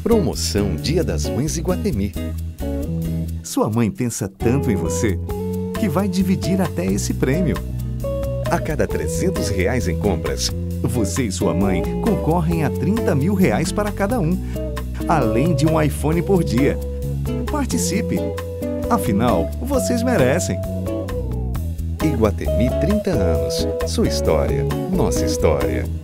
Promoção Dia das Mães Iguatemi. Sua mãe pensa tanto em você que vai dividir até esse prêmio. A cada R$ 300 em compras, Você e sua mãe concorrem a R$ 30 mil para cada um, além de um iPhone por dia. Participe! Afinal, vocês merecem! Iguatemi 30 anos. Sua história, nossa história.